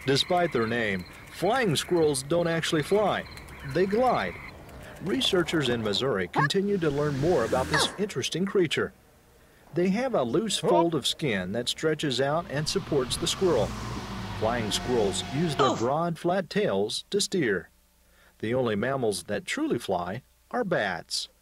Despite their name, flying squirrels don't actually fly. They glide. Researchers in Missouri continue to learn more about this interesting creature. They have a loose fold of skin that stretches out and supports the squirrel. Flying squirrels use their broad, flat tails to steer. The only mammals that truly fly are bats.